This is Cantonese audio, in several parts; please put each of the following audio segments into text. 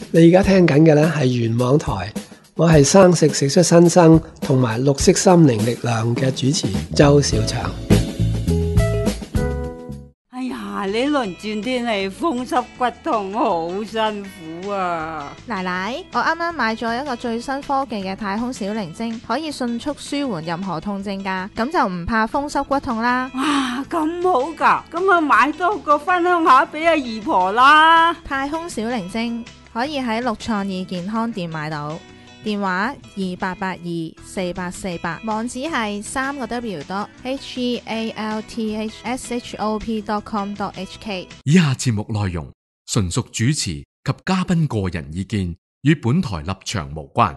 你而家聽緊嘅呢係元網台，我係生食食出新生同埋綠色心靈力量嘅主持周小祥。 哎呀，呢輪轉天氣風濕骨痛好辛苦啊！ 奶奶，我啱啱買咗一個最新科技嘅太空小靈精，可以迅速舒緩任何痛症㗎，咁就唔怕風濕骨痛啦。 哇，咁好㗎，咁啊買多個分享下俾阿姨婆啦。 太空小靈精可以喺綠創意健康店買到，電話28824848，網址係3個W.healthshop.com.hk。 以下節目內容純屬主持及嘉賓個人意見，與本台立場無關。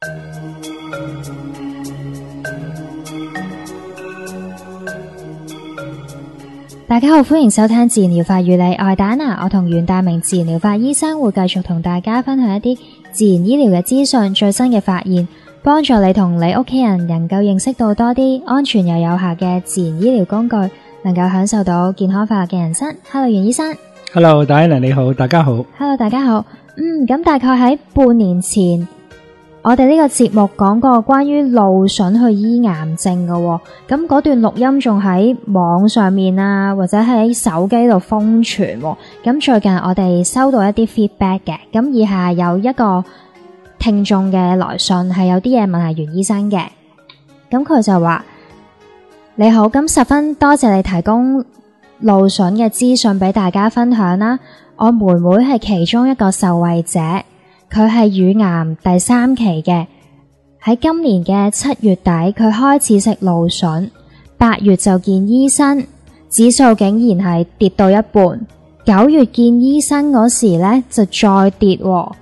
大家好，歡迎收聽自然療法與你，我係戴娜，我同袁大明自然療法醫生會繼續同大家分享一啲自然醫療嘅資訊、最新嘅發現，幫助你同你屋企人能夠認識到多啲安全又有效嘅自然醫療工具，能夠享受到健康快樂嘅人生。Hello， 袁醫生。 Hello， 戴娜你好，大家好。 Hello， 大家好。咁大概喺半年前，我哋呢個節目講過關於蘆筍去醫癌症嘅喎，咁嗰段錄音仲喺網上面啊，或者喺手機度瘋傳喎。咁最近我哋收到一啲 feedback 嘅，咁以下有一個聽眾嘅來信，係有啲嘢問下袁醫生嘅。咁佢就話：你好，咁十分多謝你提供蘆筍嘅資訊俾大家分享啦。我妹妹係其中一個受惠者。佢係乳癌第3期嘅，喺今年嘅7月底，佢開始食蘆筍，8月就見醫生，指數竟然係跌到一半。9月見醫生嗰時呢就再跌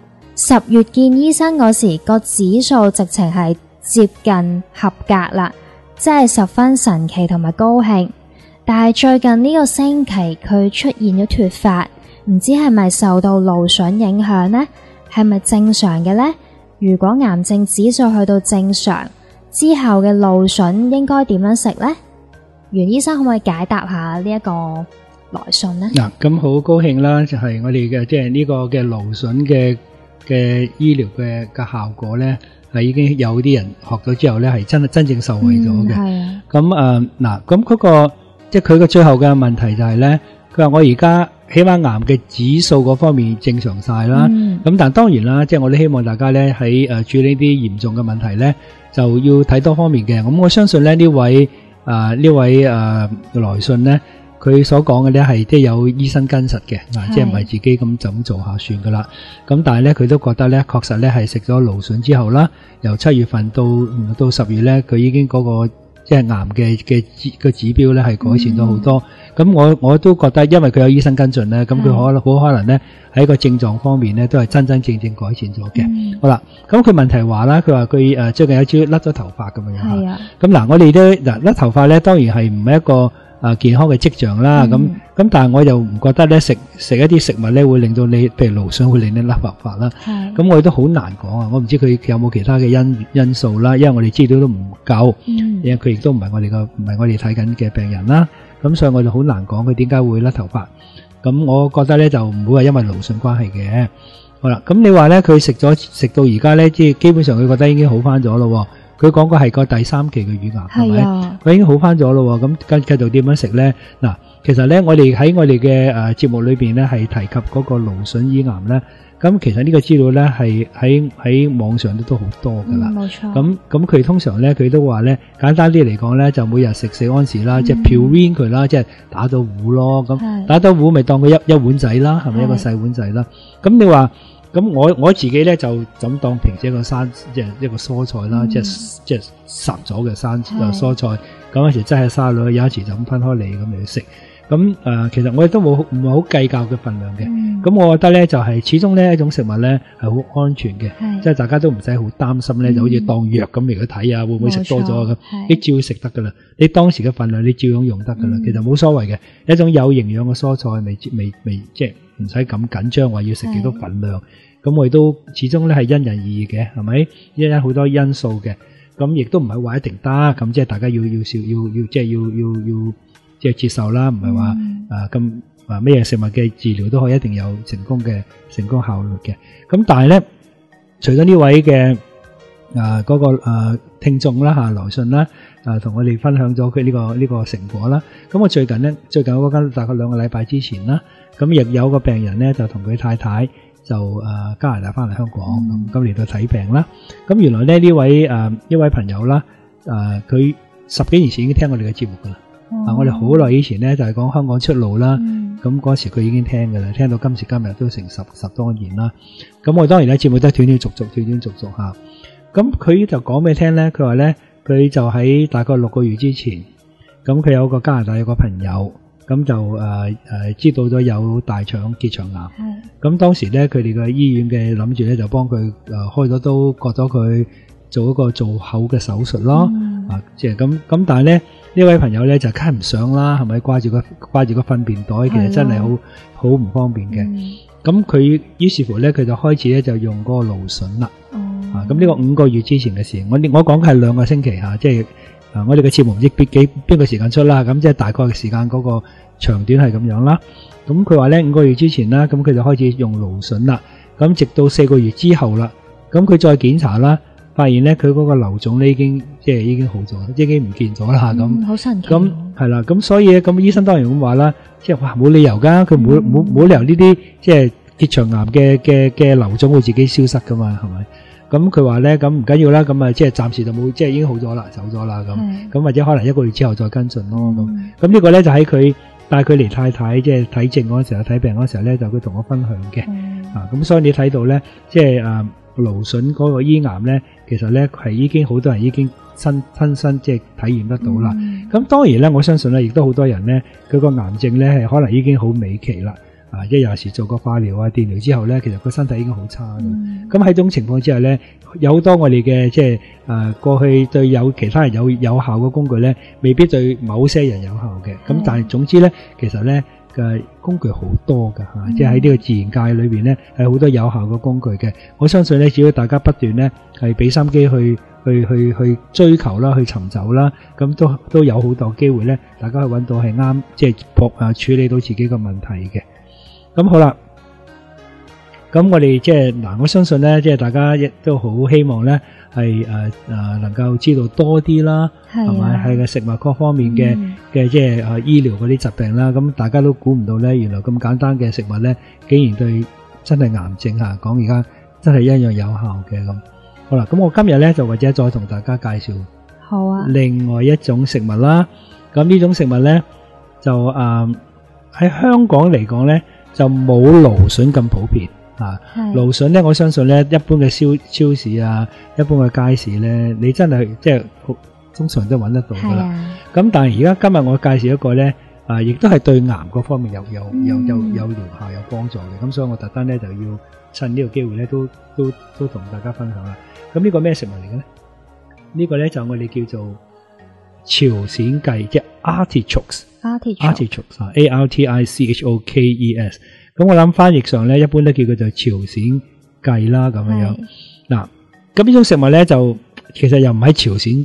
，10月見醫生嗰時個指數直情係接近合格啦，真係十分神奇同埋高興。但係最近呢個星期佢出現咗脫髮，唔知係咪受到蘆筍影響呢？係咪正常嘅呢？如果癌症指數去到正常之後嘅蘆筍應該點樣食呢？袁醫生可唔可以解答下呢一個來信呢？ 嗱，咁好高興啦，就係我哋嘅即係呢個嘅蘆筍嘅醫療嘅效果咧，係已經有啲人學咗之後咧，係真正受惠咗嘅。係啊。咁嗱，咁嗰個即係佢嘅最後嘅問題就係咧，佢話我而家起碼癌嘅指數嗰方面正常晒啦，咁但係當然啦，即係我都希望大家咧喺處理啲嚴重嘅問題咧，就要睇多方面嘅。咁我相信咧呢位來信咧，佢所講嘅咧係即係有醫生跟實嘅，即係唔係自己咁就咁做下算噶啦。咁但係咧佢都覺得咧，確實咧係食咗蘆筍之後啦，由7月份到10月咧，佢已經嗰個即係癌嘅指標咧係改善咗好多。咁我都覺得，因為佢有醫生跟進咧，咁佢好可能咧喺個症狀方面咧都係真正改善咗嘅。好啦，咁佢問題話啦，佢話佢最近有朝甩咗頭髮咁樣。係啊。咁嗱，我哋都甩頭髮咧，當然係唔係一個健康嘅跡象啦。咁但係我又唔覺得咧食一啲食物咧會令到你，譬如蘆筍會令你甩頭髮啦。係。咁我哋都好難講啊！我唔知佢有冇其他嘅因素啦，因為我哋資料都唔夠，因為佢亦都唔係我哋睇緊嘅病人啦。咁所以我就好難講佢點解會甩頭髮。咁我覺得咧就唔會話因為蘆筍關係嘅。好啦，咁你話咧佢食到而家咧，即係基本上佢覺得已經好翻咗咯。佢講過係個第3期嘅乳癌，係咪？佢已經好翻咗咯。咁繼續點樣食咧？嗱，其實咧我哋喺我哋嘅節目裏邊咧係提及嗰個蘆筍醫癌咧。咁其實呢個資料咧係喺網上都好多噶啦。冇錯。咁佢通常咧佢都話咧，簡單啲嚟講咧就每日食4安士啦，即係 purine 佢啦，即係打到糊咯。咁打到糊咪當佢一碗仔啦，係咪一個細碗仔啦？咁你話咁我自己咧就咁當平時一個即係一個蔬菜啦，即係烚咗嘅蔬菜。咁有時擠喺沙律，有時就咁分開嚟咁嚟食。咁其實我哋都唔係好計較嘅份量嘅。咁我覺得咧就係始終呢一種食物咧係好安全嘅，即係大家都唔使好擔心咧，就好似當藥咁嚟去睇啊，會唔會食多咗咁？你照食得噶啦，你當時嘅份量你照樣用得噶啦，其實冇所謂嘅。一種有營養嘅蔬菜，未即係唔使咁緊張話要食幾多份量。咁我哋都始終咧係因人而異嘅，係咪？因好多因素嘅，咁亦都唔係話一定得，咁即係大家要即係接受啦，唔係話咁咩食物嘅治療都可以一定有成功效率嘅。咁但係咧，除咗呢位嘅嗰個聽眾啦嚇來信啦，同我哋分享咗佢呢個成果啦。咁我最近嗰間大概2個禮拜之前啦，咁亦有個病人咧就同佢太太就加拿大翻嚟香港，咁嚟到睇病啦。咁原來咧呢位朋友啦，佢10幾年前已經聽我哋嘅節目噶啦。我哋好耐以前咧就係講香港出路啦，咁嗰時佢已經聽噶啦，聽到今時今日都成十多年啦。咁我當然咧節目都係斷斷續續嚇。咁佢就講俾你聽咧，佢話咧佢就喺大概6個月之前，咁佢有個加拿大有個朋友，咁就知道咗有大腸結腸癌。咁當時咧佢哋嘅醫院嘅諗住咧就幫佢開咗刀，割咗佢，做一個做口嘅手術咯。即係咁，但係咧呢位朋友咧就梗係唔想啦，係咪掛住個糞便袋，其實真係好唔方便嘅。咁佢於是乎咧佢就開始咧就用嗰個蘆筍啦。咁呢個5個月之前嘅事，我講嘅係2個星期嚇，即係我哋嘅節目唔知邊個時間出啦，咁即係大概嘅時間嗰個長短係咁樣啦。咁佢話咧5個月之前啦，咁佢就開始用蘆筍啦，咁直到4個月之後啦，咁佢再檢查啦，發現咧佢嗰個瘤腫咧已經好咗，即係已經唔見咗啦咁。 好神奇。 咁係啦，咁所以咧咁醫生當然咁話啦，即係哇冇理由㗎，佢冇理由呢啲即係結腸癌嘅瘤腫會自己消失㗎嘛，係咪？咁佢話咧，咁唔緊要啦，咁即係暫時就冇，即係已經好咗啦，走咗啦咁或者可能1個月之後再跟進咯咁呢個咧就喺佢帶佢嚟太太即係睇症嗰時候睇病嗰時候咧，就佢同我分享嘅。咁所以你睇到咧，即係蘆筍嗰個醫癌咧，其實咧係已經好多人已經親身即係體驗得到啦。咁當然咧，我相信咧，亦都好多人咧，佢個癌症咧係可能已經好尾期啦。即係有時做過化療啊、電療之後咧，其實個身體已經好差啦。咁喺呢種情況之下咧，有好多我哋嘅即係過去對有其他人有效嘅工具咧，未必對某些人有效嘅。咁但係總之咧，其實咧嘅工具好多㗎嚇，即係喺呢個自然界裏邊咧係好多有效嘅工具嘅。我相信咧，只要大家不斷咧係俾心機去追求啦，去尋找啦，咁都有好多機會咧，大家去揾到係啱，即係處理到自己嘅問題嘅。咁好啦，咁我哋即係我相信咧，即係大家亦都好希望咧，係能夠知道多啲啦，係咪？係嘅食物各方面嘅即係醫療嗰啲疾病啦。咁大家都估唔到咧，原來咁簡單嘅食物咧，竟然對真係癌症嚇講而家真係一樣有效嘅咁。好啦，咁我今日咧就或者再同大家介紹好啊，另外一種食物啦。咁呢種食物咧就喺香港嚟講咧，就冇蘆筍咁普遍蘆筍咧，我相信咧，一般嘅超市啊，一般嘅街市咧，你真係即係通常都揾得到噶啦。咁但係而家今日我介紹一個咧，亦都係對癌嗰方面有療效有幫助嘅。咁所以我特登咧就要趁呢個機會咧，都同大家分享啦。咁呢個咩食物嚟嘅咧？呢個咧就我哋叫做朝鮮薊，即係 artichokes。artichokes A-R-T-I-C-H-O-K-E-S。咁我諗翻譯上咧，一般都叫佢做朝鮮薊啦咁樣樣。嗱，咁呢種食物咧就其實又唔喺朝鮮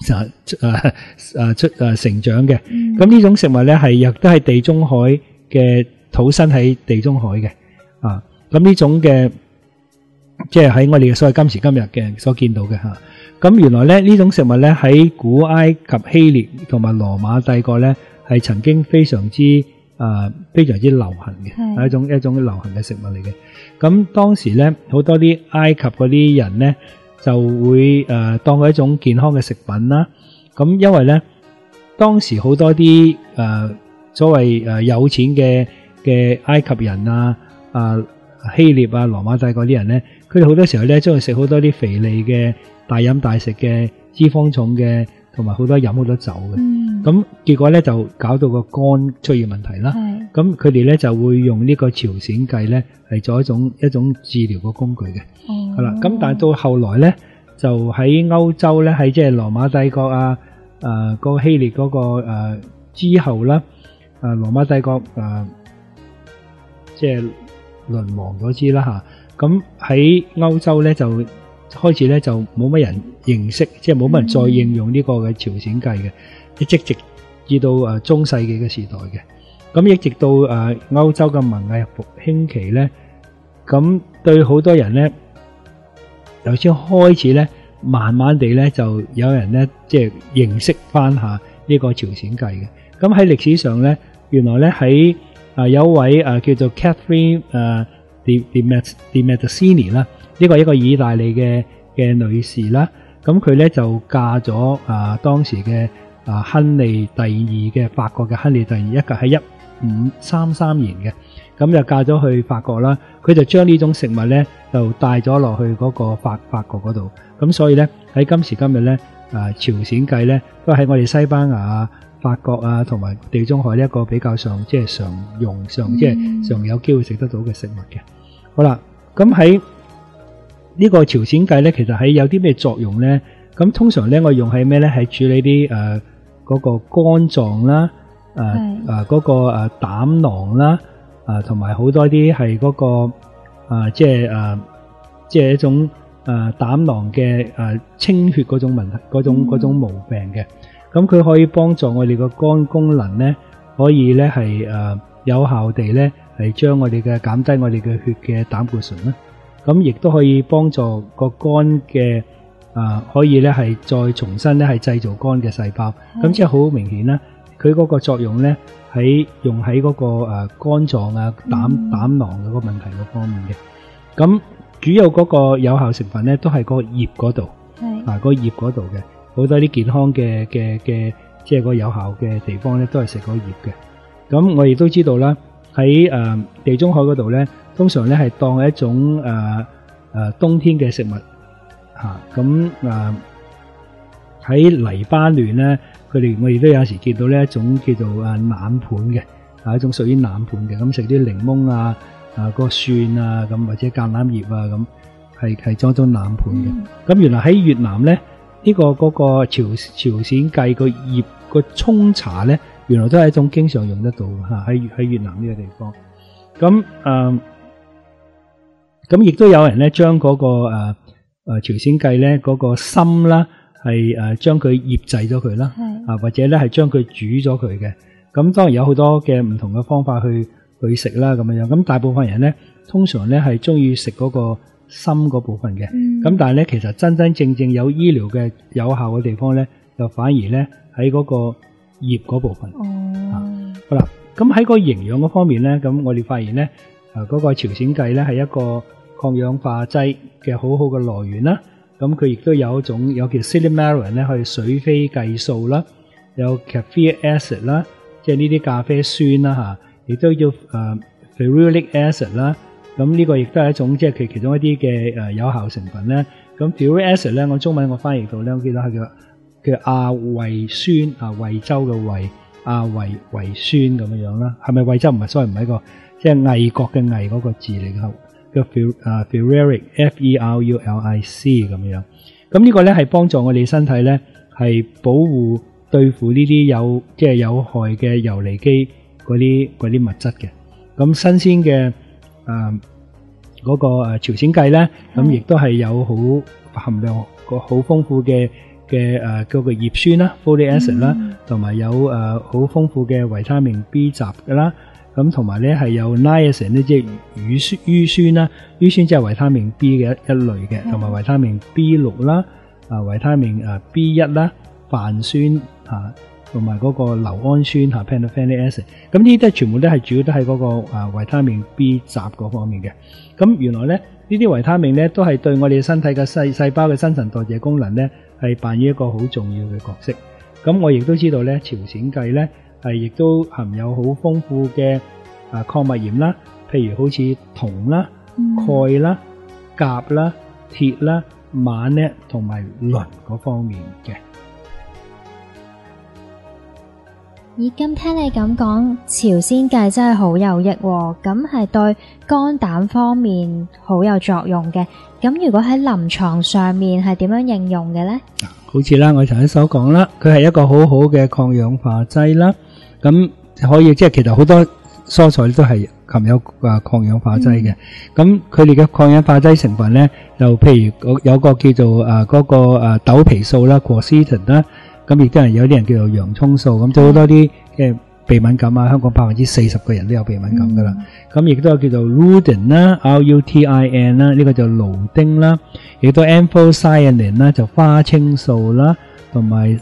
成長嘅。咁呢種食物咧係亦都係地中海嘅土生喺地中海嘅。咁呢種嘅即係喺我哋嘅所謂今時今日嘅所見到嘅吓。咁原來咧呢種食物咧喺古埃及、希臘同埋羅馬帝國咧係曾經非常之流行嘅，係一種流行嘅食物嚟嘅。咁當時咧好多啲埃及嗰啲人咧就會當佢一種健康嘅食品啦。咁因為咧當時好多啲所謂有錢嘅埃及人希臘羅馬帝國啲人咧，佢哋好多時候咧中意食好多啲肥膩嘅、大飲大食嘅、脂肪重嘅，同埋好多飲好多酒嘅。咁結果咧就搞到個肝出現問題啦。咁佢哋咧就會用呢個朝鮮薊咧係做一種治療嘅工具嘅。係啦，咁但係到後來咧就喺歐洲咧，喺即係羅馬帝國個希臘嗰個之後啦，羅馬帝國即係淪亡咗之啦吓。咁喺歐洲咧就開始咧就冇乜人認識，即係冇乜人再應用呢個嘅朝鮮薊嘅，直至到中世紀嘅時代嘅。 咁一直到歐洲嘅文藝復興期咧，咁對好多人咧，由先開始咧，慢慢地咧就有人咧即係認識翻下呢個朝鮮計嘅。咁喺歷史上咧，原來咧喺有位叫做 Catherine de Medici 啦，呢個一個意大利嘅女士啦，咁佢咧就嫁咗當時嘅亨利第二嘅法國嘅亨利第二，一個喺1533年嘅，咁就嫁咗去法國啦。佢就將呢種食物咧就帶咗落去嗰個法國嗰度，咁所以咧喺今時今日咧朝鮮計咧都喺我哋西班牙、法國同埋地中海一個比較上即係常用上即係常有機會食得到嘅食物嘅。好啦，咁喺呢個朝鮮計咧，其實喺有啲咩作用咧？咁通常咧我用喺咩咧？係處理啲嗰個肝臟啦，嗰個膽囊啦，同埋好多啲係嗰個即係一種膽囊嘅清血嗰種問題，嗰種毛病嘅。咁佢可以幫助我哋個肝功能咧，可以咧係有效地咧係將我哋嘅減低我哋嘅血嘅膽固醇啦。咁亦都可以幫助個肝嘅可以咧係再重新咧係製造肝嘅細胞。咁即係好明顯啦，佢嗰個作用咧用喺嗰個肝臟膽囊嗰個問題嗰方面嘅。咁主要嗰個有效成分咧都係個葉嗰度，個葉嗰度嘅。好多啲健康嘅即係個有效嘅地方咧，都係食個葉嘅。咁我亦都知道啦，喺地中海嗰度咧，通常咧係當係一種冬天嘅食物嚇。咁喺黎巴嫩咧，我哋都有時見到呢一種叫做腩盤嘅，一種屬於腩盤嘅。咁食啲檸檬個蒜咁或者橄欖葉咁，係裝腩盤嘅。咁原來喺越南咧。呢個嗰個朝鮮計個葉個沖茶咧，原來都係一種經常用得到嚇，喺越南呢個地方。咁亦都有人咧將嗰個朝鮮計咧嗰個心啦，係將佢醃製咗佢啦，或者咧係將佢煮咗佢嘅。咁當然有好多嘅唔同嘅方法去食啦咁樣。咁大部分人咧通常咧係中意食嗰個心嗰部分嘅，咁但係咧，其實真真正正有醫療嘅有效嘅地方咧，就反而咧喺嗰個葉嗰部分。好啦，咁喺個營養嗰方面咧，咁我哋發現咧，嗰個朝鮮計咧係一個抗氧化劑嘅好好嘅來源啦。咁佢亦都有叫 silymarin 咧，係水飛計素啦，有 caffeic acid 啦，即係呢啲咖啡酸啦嚇，亦都叫ferulic acid 啦。咁呢個亦都係一種即係其中一啲嘅有效成分咧。咁 ferulic acid 咧，我中文我翻譯到咧，我記得係叫亞維酸，惠州嘅惠，維酸咁樣啦。係咪惠州？唔係，所以唔係一個即係魏國嘅魏嗰個字嚟嘅，叫 ferulic F-E-R-U-L-I-C 咁樣。咁呢個咧係幫助我哋身體咧係保護對付呢啲即係有害嘅游離基嗰啲物質嘅。咁新鮮嘅嗰個朝鮮計咧，咁亦都係有好含量個好豐富嘅嗰個葉酸啦 ，folic acid 啦，同埋有好豐富嘅維他命 B 集嘅啦。咁同埋咧係有 niacin 咧，即係乳酸啦，乳酸即係維他命 B 嘅一類嘅，同埋維他命 B6啦，維他命B1啦，泛酸同埋嗰個硫胺酸pantothenic acid， 咁呢啲都全部都係主要都係嗰個維他命 B 集嗰方面嘅。咁原來咧呢啲維他命咧都係對我哋身體嘅細胞嘅新陳代謝功能咧係扮演一個好重要嘅角色。咁我亦都知道咧朝鮮計咧係亦都含有好豐富嘅礦物鹽啦，譬如好似銅啦、鈣啦、鉀啦、鐵啦、錳咧同埋磷嗰方面嘅。 咦，咁聽你咁講，朝鮮計真係好有益喎，咁係對肝膽方面好有作用嘅。咁如果喺臨床上面係點樣應用嘅呢？ 好似啦，我頭先所講啦，佢係一個好好嘅抗氧化劑啦。咁可以即係其實好多蔬菜都係含有抗氧化劑嘅。咁佢哋嘅抗氧化劑成分咧，就譬如有個叫做嗰個豆皮素啦 quercetin 啦。咁亦都係有啲人叫做洋蔥素，咁就好多啲嘅鼻敏感啊，香港40%嘅人都有鼻敏感噶啦。咁亦都有叫做 Rutin 啦 ，Rutin 啦，呢個就蘆丁啦，亦都 Anthocyanin 啦，就花青素啦，同埋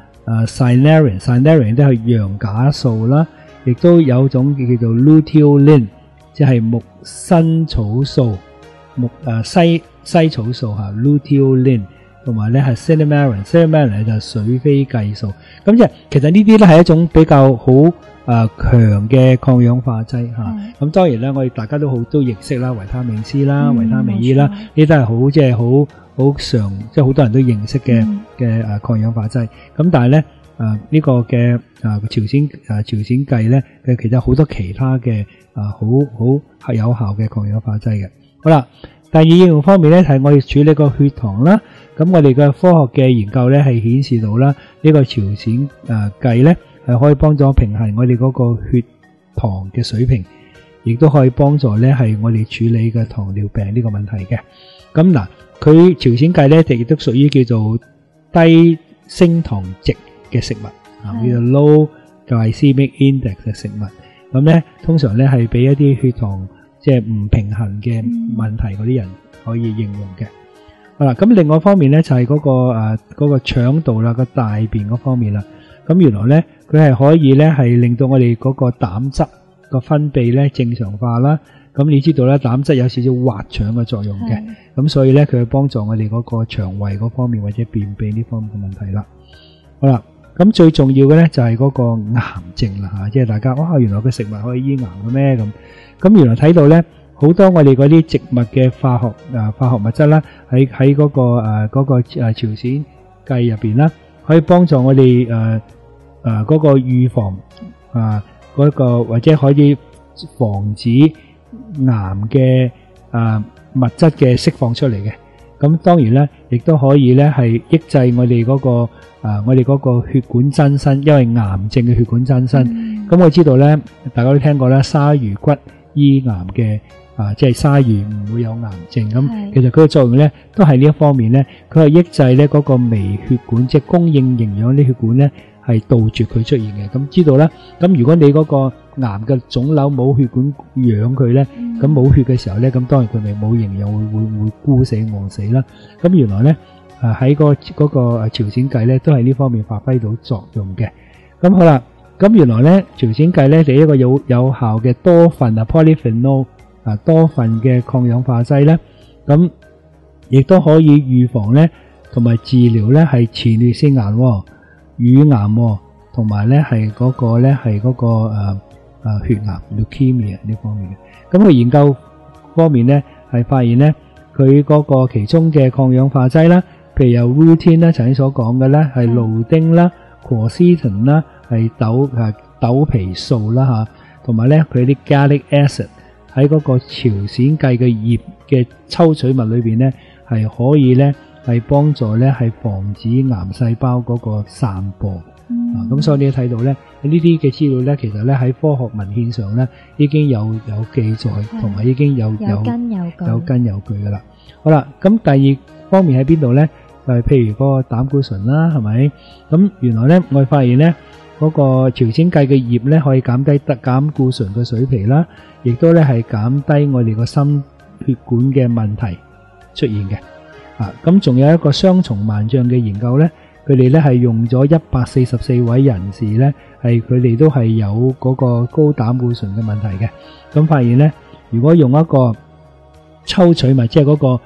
Cynarin 都係羊架素啦，亦都有種叫做 Luteolin， 即係木辛草素，西草素吓 Luteolin。同埋咧係 Cynarin 就係水飛蓟素，咁即係其實呢啲咧係一種比較好強嘅抗氧化劑嚇。咁當然咧，我哋大家都認識啦，維他命 C 啦、維他命 E 啦，呢都係好即係好常，即係好多人都認識嘅抗氧化劑。咁但係咧呢個嘅朝鮮蓟咧，佢其實好多其他嘅好有效嘅抗氧化劑嘅。好啦。第二應用方面咧，係我哋處理個血糖啦。咁我哋嘅科學嘅研究咧，係顯示到啦，呢個朝鮮蓟咧係可以幫助平衡我哋嗰個血糖嘅水平，亦都可以幫助咧係我哋處理嘅糖尿病呢個問題嘅。咁嗱，佢朝鮮蓟咧亦都屬於叫做低升糖值嘅食物，叫做 low glycemic index 嘅食物。咁咧通常咧係俾一啲血糖即係唔平衡嘅問題嗰啲人可以應用嘅。好啦，咁另外一方面咧就係嗰個腸道啦，個大便嗰方面啦。咁原來咧佢係可以咧係令到我哋嗰個膽汁個分泌咧正常化啦。咁你知道咧膽汁有少少滑腸嘅作用嘅，咁所以咧佢係幫助我哋嗰個腸胃嗰方面或者便秘呢方面嘅問題啦。好啦，咁最重要嘅咧就係嗰個癌症啦吓，即係大家哇原來個食物可以醫癌嘅咩咁原來睇到咧，好多我哋嗰啲植物嘅化學物質啦，喺嗰個朝鮮蓟入邊啦，可以幫助我哋嗰個預防嗰個或者可以防止癌嘅物質嘅釋放出嚟嘅。咁當然咧，亦都可以咧係抑制我哋嗰個血管增生，因為癌症嘅血管增生。咁我知道咧，大家都聽過啦，鯊魚骨醫癌嘅即係鯊魚唔會有癌症咁。其實佢嘅作用咧都係呢一方面咧，佢係抑制咧嗰個微血管，即係供應營養啲血管咧係杜絕佢出現嘅。咁知道啦，咁如果你嗰個癌嘅腫瘤冇血管養佢咧，咁冇血嘅時候咧，咁當然佢咪冇營養，會枯死餓死啦。咁原來咧喺嗰個朝鮮蓟咧都係呢方面發揮到作用嘅。咁好啦。咁原來咧，朝鮮蓟咧係一個有效嘅多酚polyphenol 多酚嘅抗氧化劑咧，咁亦都可以預防咧，同埋治療咧係前列腺癌、乳癌，同埋咧係嗰個血癌 leukemia 呢方面嘅。咁佢研究方面咧係發現咧，佢嗰個其中嘅抗氧化劑啦，譬如有 Rutin 啦，頭先所講嘅咧係蘆丁啦、quercetin 啦。係豆皮素啦吓，同埋咧佢啲 gallic acid 喺嗰個朝鮮蓟嘅葉嘅抽取物裏邊咧，係可以咧係幫助咧係防止癌細胞嗰個散播。咁所以你睇到咧呢啲嘅資料咧，其實咧喺科學文獻上咧已經有記載，同埋已經有根有據噶啦。好啦，咁第二方面喺邊度咧？譬如嗰個膽固醇啦，係咪？咁原來咧我哋發現咧。嗰個朝鮮蓟嘅葉咧可以減低膽固醇嘅水平啦，亦都咧係減低我哋個心血管嘅問題出現嘅。咁仲有一個雙重萬象嘅研究咧，佢哋咧係用咗144位人士咧，係佢哋都係有嗰個高膽固醇嘅問題嘅。咁發現咧，如果用一個抽取物，即係嗰個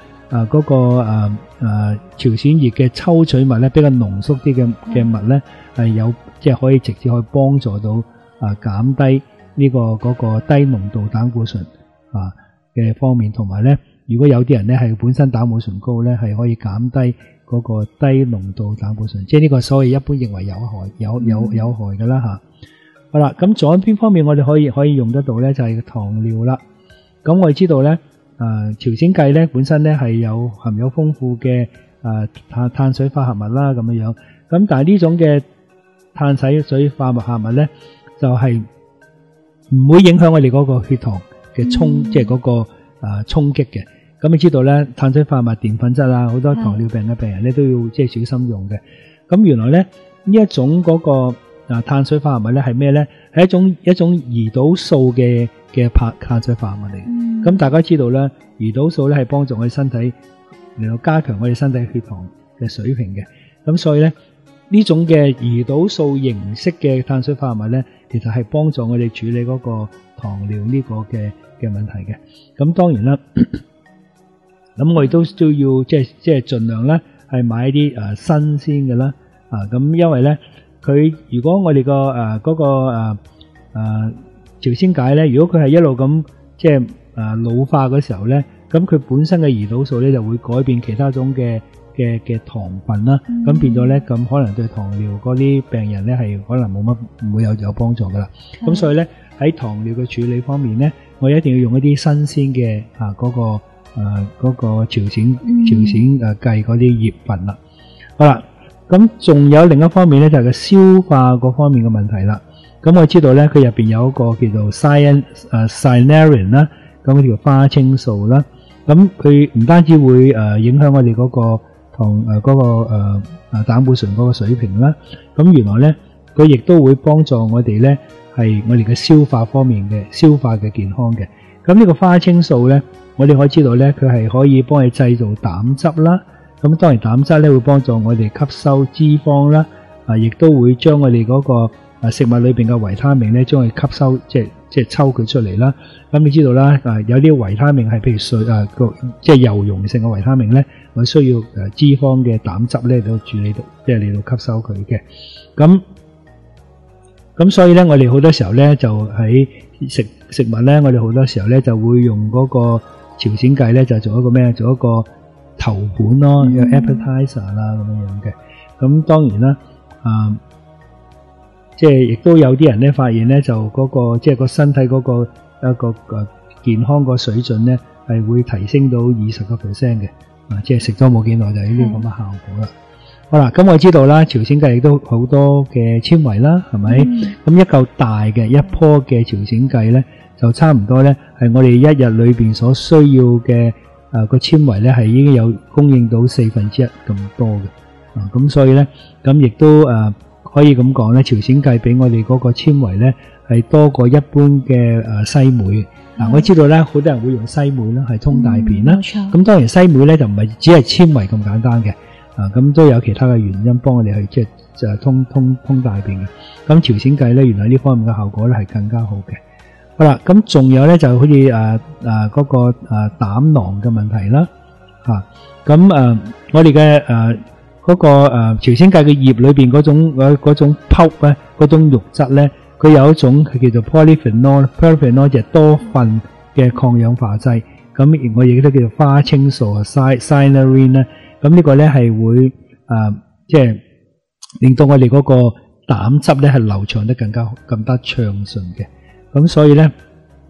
朝鮮葉嘅抽取物咧，比較濃縮啲嘅物咧，係有。即係可以直接可以幫助到減低呢嗰個低濃度膽固醇嘅方面，同埋咧，如果有啲人咧係本身膽固醇高咧，係可以減低嗰個低濃度膽固醇，即係呢個所謂一般認為有害㗎啦吓。好啦，咁左邊方面我哋可以用得到咧，就係糖尿啦。咁我哋知道咧，朝鮮蓟咧本身咧係含有豐富嘅碳水化合物啦，咁樣。咁但係呢種嘅碳水化合物咧，就係唔會影響我哋嗰個血糖嘅即係嗰個衝擊嘅。咁你知道咧，碳水化合物、澱粉質啊，好多糖尿病嘅病人咧都要即係小心用嘅。咁原來咧呢一種嗰個碳水化合物咧係咩咧？係一種胰島素嘅碳水化合物嚟。咁大家知道咧，胰島素咧係幫助我哋身體嚟到加強我哋身體血糖嘅水平嘅。咁所以咧呢種嘅胰島素形式嘅碳水化合物咧，其實係幫助我哋處理嗰個糖尿呢個嘅問題嘅。咁當然啦，咁我哋都要即係盡量咧係買一啲新鮮嘅啦。咁因為咧佢如果我哋個嗰個朝鮮芥咧，如果佢係一路咁即係老化嘅時候咧，咁佢本身嘅胰島素咧就會改變其他種嘅糖分啦，咁變咗咧，咁可能對糖尿嗰啲病人咧係可能唔會有幫助噶啦。咁所以咧喺糖尿嘅處理方面咧，我一定要用一啲新鮮嘅嗰個朝鮮芥嗰啲葉份啦。好啦，咁仲有另一方面咧就係個消化嗰方面嘅問題啦。咁我知道咧佢入邊有一個叫做 cynarin 啦，咁嗰條花青素啦，咁佢唔單止會影響我哋嗰個膽固醇嗰個水平啦，咁原來咧佢亦都會幫助我哋咧係我哋嘅消化方面嘅消化嘅健康嘅。咁呢個花青素咧，我哋可以知道咧佢係可以幫你製造膽汁啦。咁當然膽汁咧會幫助我哋吸收脂肪啦，亦都會將我哋嗰個食物裏邊嘅維他命咧將佢吸收，即係抽佢出嚟啦。咁你知道啦，有啲維他命係譬如水即係油溶性嘅維他命咧，我需要脂肪嘅膽汁咧嚟到處理到，即係嚟到吸收佢嘅。咁所以咧，我哋好多時候咧就喺食物咧，我哋好多時候咧就會用嗰個朝鮮芥咧就做一個咩？做一個頭盤咯，有 appetizer 啦咁樣嘅。咁當然啦，即係亦都有啲人咧發現咧，就嗰個即係個身體嗰個一個健康個水準咧，係會提升到20%嘅。即係食咗冇幾耐就有呢啲咁嘅效果啦。好啦，咁我知道啦，朝鮮芥亦都好多嘅纖維啦，係咪？咁一嚿大嘅一棵嘅朝鮮芥咧，就差唔多咧係我哋一日裏邊所需要嘅個纖維咧，係已經有供應到1/4咁多嘅。咁所以咧，咁亦都可以咁講咧，朝鮮芥俾我哋嗰個纖維咧係多過一般嘅西梅。我知道咧，好多人會用西梅啦，係通大便啦。咁當然西梅咧就唔係只係纖維咁簡單嘅，咁都有其他嘅原因幫我哋去即係就通大便嘅。咁朝鮮芥咧，原來呢方面嘅效果咧係更加好嘅。好啦，咁仲有咧就好似嗰個膽囊嘅問題啦，咁我哋嘅嗰個朝鮮芥嘅葉裏邊嗰種 pulp 咧，嗰種肉質咧，佢有一種佢叫做 polyphenol 就係多酚嘅抗氧化劑。咁我亦都叫做花青素cynarin 咧。咁呢個咧係會即係令到我哋嗰個膽汁咧係流暢得更加暢順嘅。咁所以咧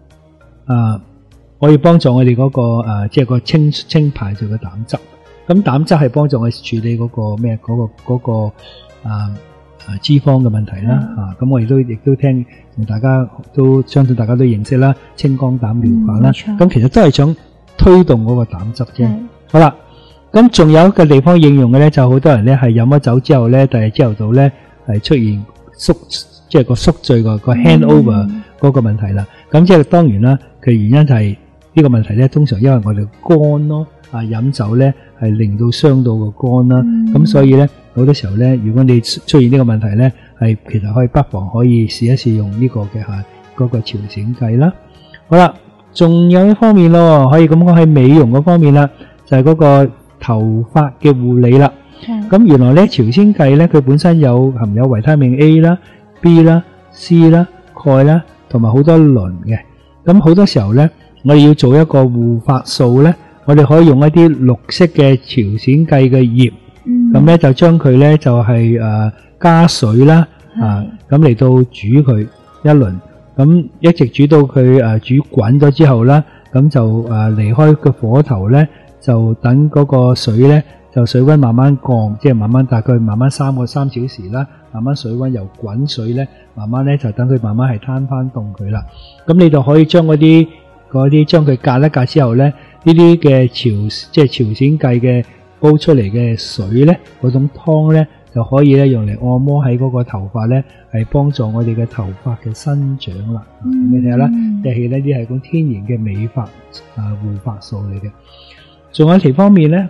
可以幫助我哋嗰個即係個清排咗嘅膽汁。咁膽汁係幫助我哋處理嗰個咩嗰個脂肪嘅問題啦。咁我亦都聽同大家都相信大家都認識啦，清肝膽療法啦。咁其實都係想推動嗰個膽汁啫。好啦，咁仲有一個地方應用嘅咧，就好多人咧係飲咗酒之後咧，第二日朝頭早咧係出現即係個宿醉個 hangover 嗰個問題啦。咁即係當然啦，佢原因就係呢個問題咧，通常因為我哋肝咯，飲酒咧係令到傷到個肝啦。咁所以咧好多時候咧，如果你出現呢個問題咧，係其實可以不妨可以試一試用呢個嘅嗰個朝鮮芥啦。好啦，仲有一方面咯，可以咁講喺美容嗰方面啦，就係嗰個頭髮嘅護理啦。咁原來咧朝鮮芥咧，佢本身含有維他命 A 啦、B 啦、C 啦、鈣啦，同埋好多磷嘅。咁好多時候咧，我哋要做一個護髮素咧，我哋可以用一啲綠色嘅朝鮮芥嘅葉，咁咧就將佢咧就係加水啦，咁嚟到煮佢一輪，咁一直煮到佢煮滾咗之後啦，咁就離開個火頭咧，就等嗰個水咧就水溫慢慢降，即係慢慢大概慢慢3小時啦，慢慢水溫由滾水咧，慢慢咧就等佢慢慢係攤翻凍佢啦。咁你就可以將嗰啲將佢隔一隔之後咧，呢啲嘅即係朝鮮芥嘅煲出嚟嘅水咧，嗰種湯咧就可以咧用嚟按摩喺嗰個頭髮咧，係幫助我哋嘅頭髮嘅生長啦。你睇下啦，即係呢啲係咁天然嘅美髮護髮素嚟嘅。仲有其方面咧，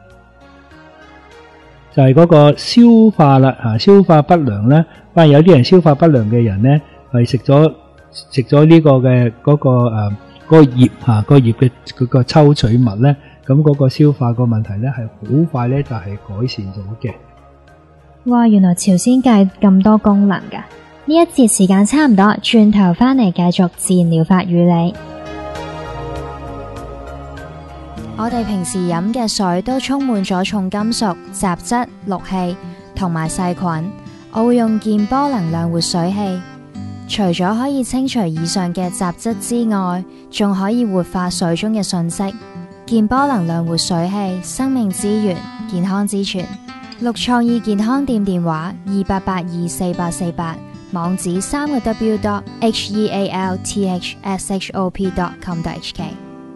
就係嗰個消化啦，消化不良咧，反而有啲人消化不良嘅人咧，係食咗呢個嘅嗰個葉個葉嘅嗰個抽取物咧，咁嗰個消化個問題咧係好快咧就係改善咗嘅。 哇，原來朝鮮芥咁多功能㗎！呢一節時間差唔多，轉頭返嚟繼續自然療法與你。我哋平時飲嘅水都充滿咗重金屬、雜質、氯氣同埋細菌。我會用健波能量活水器，除咗可以清除以上嘅雜質之外，仲可以活化水中嘅訊息。健波能量活水器，生命之源，健康之泉。綠創意健康店電話28824848，網址3w.healthshop.com.hk。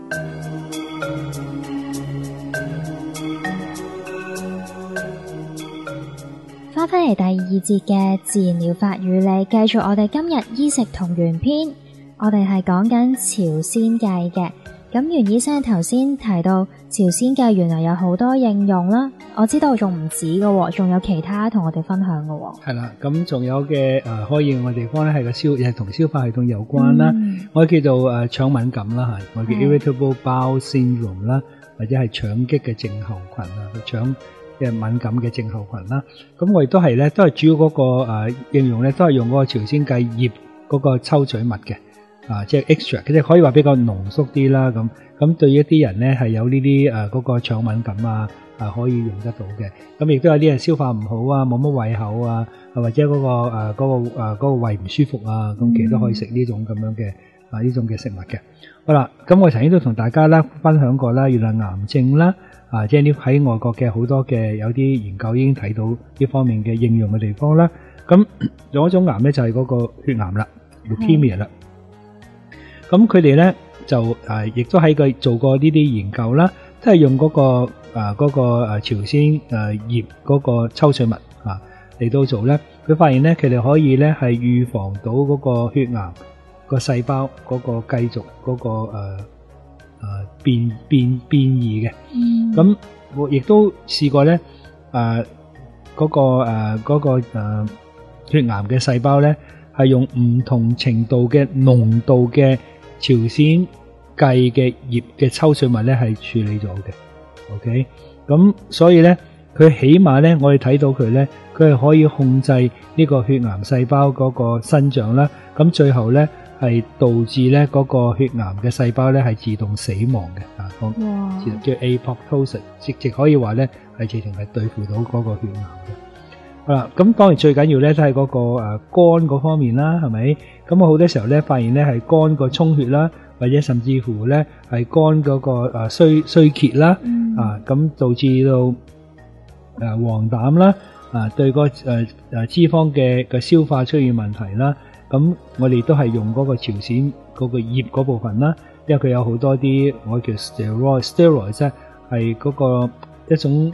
翻返嚟第二節嘅自然療法與你，繼續我哋今日醫食同源篇，我哋係講緊朝鮮芥嘅。咁袁醫生頭先提到朝鮮芥原來有好多應用啦，我知道仲唔止㗎，仲有其他同我哋分享㗎。 係啦，咁仲有嘅可以用嘅地方咧係個係同消化系統有關啦，我叫做腸敏感啦，我叫 irritable bowel syndrome 啦，或者係腸激嘅症候群啊，腸嘅敏感嘅症候群啦。咁我亦都係咧，都係主要嗰個應用咧，都係用嗰個朝鮮芥葉嗰個抽取物嘅。即係 extra， 即係可以話比較濃縮啲啦。咁對於一啲人咧係有呢啲嗰個腸敏感可以用得到嘅。咁亦都有啲人消化唔好冇乜胃口或者嗰個胃唔舒服咁其實都可以食呢種咁樣嘅呢種嘅食物嘅。好啦，咁我曾經都同大家啦分享過啦，原來癌症啦即係呢喺外國嘅好多嘅有啲研究已經睇到呢方面嘅應用嘅地方啦。咁有一種癌咧就係嗰個血癌啦 ，leukemia 啦。咁佢哋咧就亦都喺佢做過呢啲研究啦，都係用嗰個朝鮮葉嗰個抽取物嚟到做咧。佢發現咧，佢哋可以咧係預防到嗰個血癌個細胞嗰個繼續嗰個變異嘅。咁我亦都試過咧嗰個血癌嘅細胞咧係用唔同程度嘅濃度嘅朝鮮芥嘅葉嘅抽取物咧係處理咗嘅 ，OK， 咁所以咧佢起碼咧我哋睇到佢咧，佢係可以控制呢個血癌細胞嗰個生長啦，咁最後咧係導致咧嗰個血癌嘅細胞咧係自動死亡嘅，叫 apoptosis， 直可以話咧係直情係對付到嗰個血癌嘅。好啦，咁當然最緊要咧都係嗰個肝嗰方面啦，係咪？咁我好多時候咧發現咧係肝個充血啦，或者甚至乎咧係肝嗰個衰竭啦，咁導致到黃疸啦，對個脂肪嘅消化出現問題啦。咁我哋都係用嗰個朝鮮嗰個葉嗰部分啦，因為佢有好多啲我叫 steroids 咧，係嗰個一種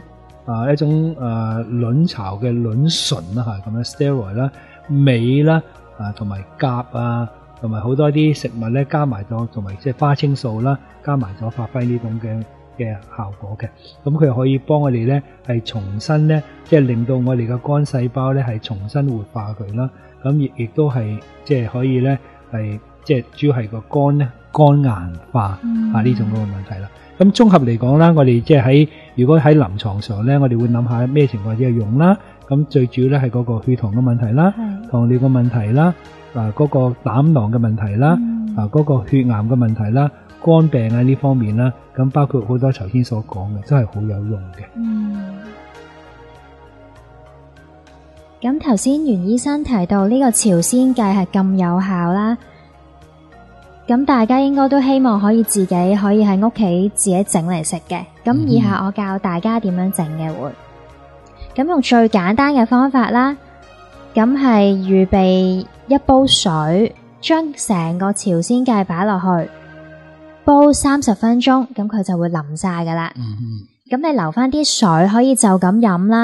卵巢嘅卵醇啦，咁樣 steroid 啦、鎂啦同埋鉀同埋好多啲食物咧加埋咗，同埋即係花青素啦，加埋咗發揮呢種嘅效果嘅。咁佢可以幫我哋咧係重新咧，即係令到我哋嘅肝細胞咧係重新活化佢啦。咁亦都係即係可以咧係即係主要係個肝咧肝硬化呢種嗰個問題啦。咁綜合嚟講啦，我哋即係如果喺臨床上咧，我哋會諗下咩情況之下用啦。咁最主要咧係嗰個血糖嘅問題啦，糖尿嘅問題啦，嗰個膽囊嘅問題啦，嗰個血癌嘅問題啦，肝病呢方面啦，咁包括好多頭先所講嘅，真係好有用嘅。 咁頭先袁醫生提到呢個朝鮮芥係咁有效啦。咁大家應該都希望可以自己可以喺屋企自己整嚟食嘅。咁以下我教大家點樣整嘅會。咁用最簡單嘅方法啦，咁係預備一煲水，將成個朝鮮芥擺落去，煲30分鐘，咁佢就會腍晒噶啦。咁你留翻啲水可以就咁飲啦，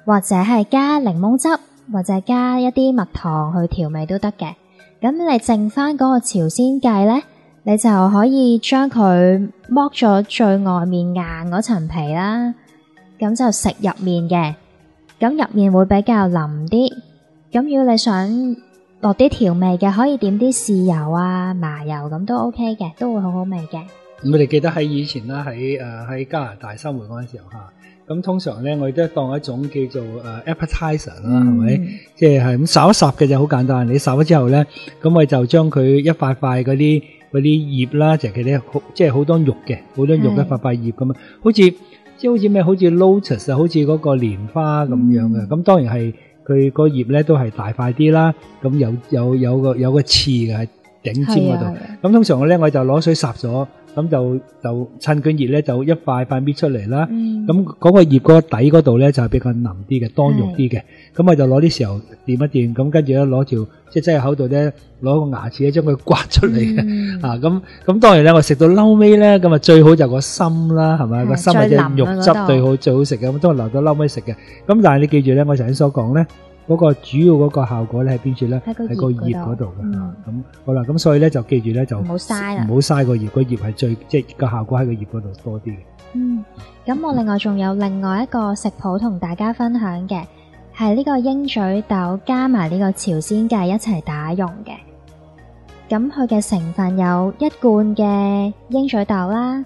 或者係加檸檬汁，或者加一啲蜜糖去調味都得嘅。咁你剩翻嗰個朝鮮雞呢，你就可以將佢剝咗最外面硬嗰層皮啦，咁就食入面嘅，咁入面會比較腍啲。咁如果你想落啲調味嘅，可以點啲豉油啊、麻油咁都 OK 嘅，都會好好味嘅。 咁我哋記得喺以前啦，喺加拿大生活嗰陣時候咁通常咧我哋都當一種叫做appetizer 啦，係咪？即係咁烚一烚嘅就好簡單。你烚咗之後咧，咁我就將佢一塊塊嗰啲葉啦，就係佢啲即係好多肉嘅，好多肉一塊塊葉咁啊，好似咩？好似 lotus 啊，好似嗰個蓮花咁樣嘅。咁當然係佢個葉咧都係大塊啲啦。咁有個刺嘅喺頂尖嗰度。咁通常咧我就攞水烚咗。咁就趁佢熱咧，就一塊塊搣出嚟啦。咁嗰個葉嗰個底嗰度咧就係比較腍啲嘅，當肉啲嘅。咁我就攞啲豉油掂一掂，咁跟住咧攞條即係擠喺口度咧，攞個牙齒咧將佢刮出嚟嘅。咁當然咧，我食到嬲尾咧，咁啊最好就個心啦，係咪？個心或者肉汁最好食嘅，咁都係留到嬲尾食嘅。咁但係你記住咧，我頭先所講咧。嗰個主要嗰個效果咧喺邊處咧？喺個葉嗰度嘅。咁好啦，咁所以咧就記住咧就唔好嘥個葉，個葉係最即係個效果喺個葉嗰度多啲嘅。 咁我另外仲有另外一個食譜同大家分享嘅，係呢個鷹嘴豆加埋呢個朝鮮雞一齊打溶嘅。咁佢嘅成分有1罐嘅鷹嘴豆啦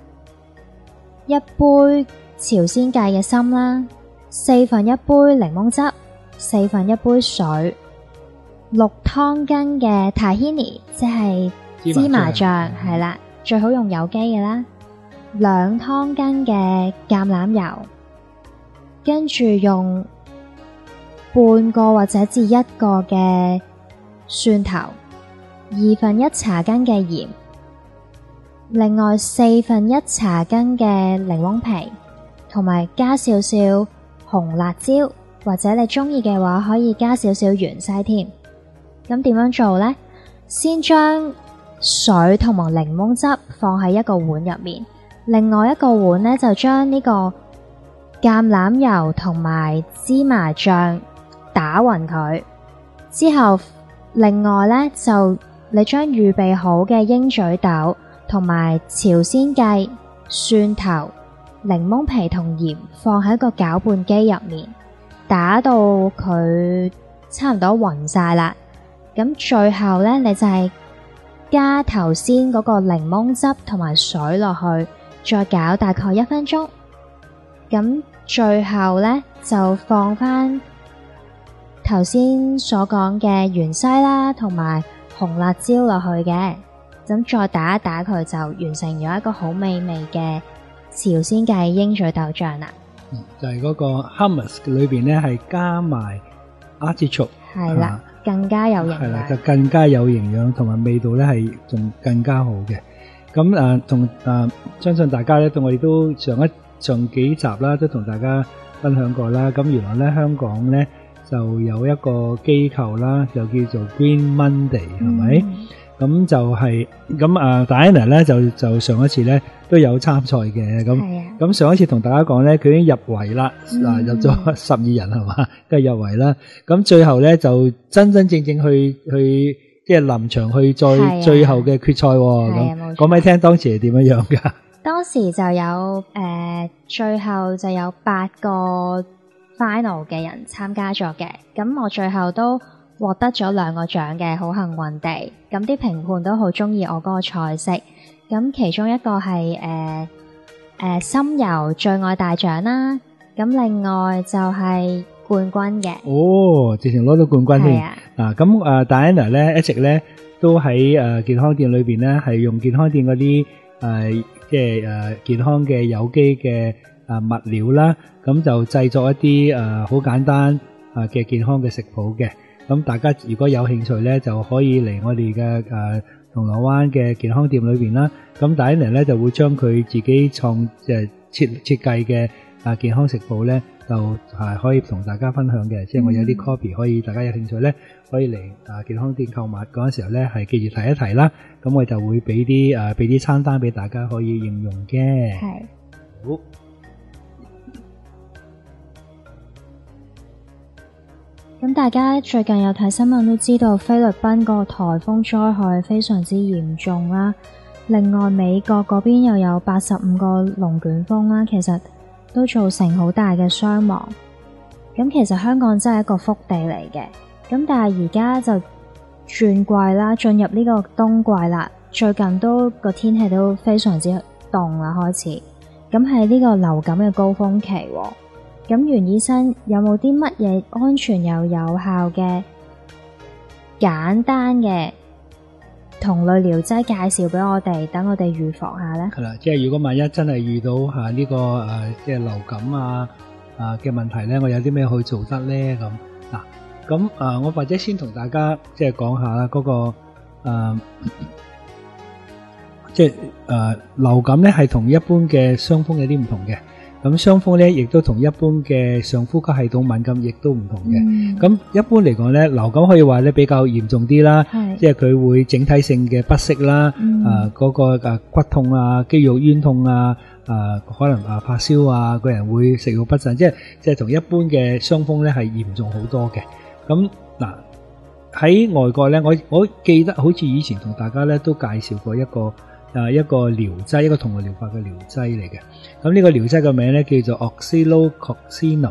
，1杯朝鮮雞嘅心啦，1/4杯檸檬汁。1/4杯水，6湯羹嘅 tahini， 即係芝麻醬，係啦，最好用有機嘅啦。2湯羹嘅橄欖油，跟住用半個或者至1個嘅蒜頭，1/2茶羹嘅鹽，另外1/4茶羹嘅檸檬皮，同埋加少少紅辣椒。或者你中意嘅話，可以加少少芫茜添。咁點樣做呢？先將水同埋檸檬汁放喺一個碗入面，另外一個碗呢，就將呢個橄欖油同埋芝麻醬打勻佢。之後另外呢，就你將預備好嘅鷹嘴豆同埋朝鮮雞、蒜頭、檸檬皮同鹽放喺個攪拌機入面。打到佢差唔多勻晒啦，咁最後呢，你就係加頭先嗰個檸檬汁同埋水落去，再攪大概1分鐘。咁最後呢，就放翻頭先所講嘅芫茜啦，同埋紅辣椒落去嘅，咁再打一打佢，就完成咗一個好美味嘅朝鮮雞鷹嘴豆醬啦。 就係嗰個 hummus 裏邊咧，係加埋 artichoke， 係啦， 更加有營養， 係啦，就更加有營養，同埋味道咧係仲更加好嘅。咁相信大家咧，我哋都上幾集啦，都同大家分享過啦。咁原來咧，香港咧就有一個機構啦，就叫做 Green Monday， 係咪？咁就係咁Diana 咧就上一次咧都有參賽嘅，咁上一次同大家講咧，佢已經入圍啦，入咗12人係嘛，跟住入圍啦。咁最後咧就真正去即係臨場去再最後嘅決賽喎。咁講俾你聽當時係點樣樣噶？ 當時就有最後就有8個 final 嘅人參加咗嘅，咁我最後都獲得咗2個獎嘅，好幸運地。咁啲評判都好中意我嗰個菜式，咁其中一個係深油最愛大獎啦，咁另外就係冠軍嘅。哦，直情攞到冠軍添。咁Diana 咧一直咧都喺健康店裏邊咧係用健康店嗰啲即係健康嘅有機嘅物料啦，咁就製作一啲好簡單嘅健康嘅食譜嘅。咁大家如果有興趣咧，就可以嚟我哋嘅銅鑼灣嘅健康店裏邊啦。咁Diana咧就會將佢自己設計嘅健康食譜咧，就係可以同大家分享嘅。即係我有啲 copy 可以，大家有興趣咧可以嚟健康店購物嗰陣時候咧，係記住提一提啦。咁我就會俾啲餐單俾大家可以應用嘅。係。好。 咁大家最近有睇新聞都知道菲律賓個颱風災害非常之嚴重啦。另外美國嗰邊又有85個龍捲風啦，其實都造成好大嘅傷亡。咁其實香港真係一個福地嚟嘅。咁但係而家就轉季啦，進入呢個冬季啦。最近都個天氣都非常之凍啦，開始。咁係呢個流感嘅高峰期喎。咁袁醫生有冇啲乜嘢安全又有效嘅簡單嘅同類療劑介紹俾我哋，等我哋預防下呢？ 係啦，即係如果萬一真係遇到呢個即係流感嘅問題咧，我有啲咩可以做得咧？咁嗱，咁我或者先同大家即係講下啦，嗰個即係流感咧係同一般嘅傷風有啲唔同嘅。咁傷風咧，亦都同一般嘅上呼吸系統敏感亦都唔同嘅。咁一般嚟講咧，流感可以話咧比較嚴重啲啦，即係佢會整體性嘅不適啦，嗰個骨痛啊、肌肉酸痛啊，可能發燒啊，個人會食慾不振，即係同一般嘅傷風咧係嚴重好多嘅。咁嗱喺外國咧，我記得好似以前同大家咧都介紹過一個療劑，一個同類療法嘅療劑嚟嘅。咁呢個療劑嘅名咧叫做 Oxylococcinum。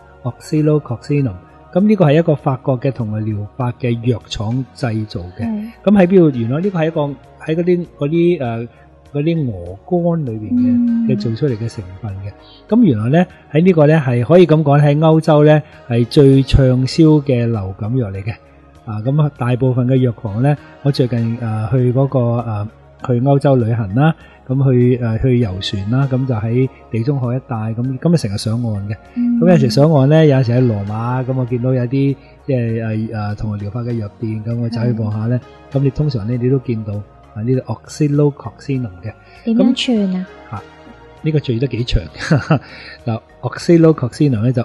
咁呢個係一個法國嘅同類療法嘅藥廠製造嘅。咁喺邊度？原來呢個係一個喺嗰啲鵝肝裏邊嘅做出嚟嘅成分嘅。咁原來咧喺呢個咧係可以咁講，喺歐洲咧係最暢銷嘅流感藥嚟嘅。咁大部分嘅藥房咧，我最近去嗰個去歐洲旅行啦，咁去遊船啦，咁就喺地中海一帶，咁啊成日上岸嘅。咁有時上岸咧，有時喺羅馬，咁我見到有啲即係同類療法嘅藥店，咁我走去望下咧，咁你通常咧你都見到呢個 Oxylococcinum 嘅。 點樣串啊？ 呢個字都幾長。嗱，Oxylococcinum 咧就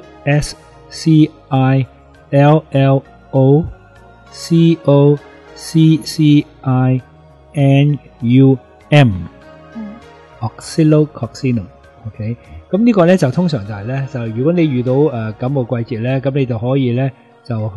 OSCILLOCOCCINUM Oxylococcinum OK， 咁呢個咧就通常就係咧，就如果你遇到感冒季節咧，咁你就可以咧就